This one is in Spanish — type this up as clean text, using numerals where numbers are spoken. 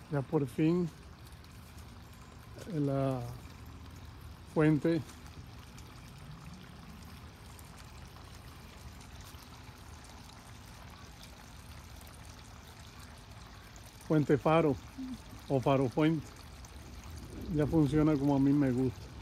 Ya por fin la fuente Fuente Faro o Faro Fuente ya funciona como a mí me gusta.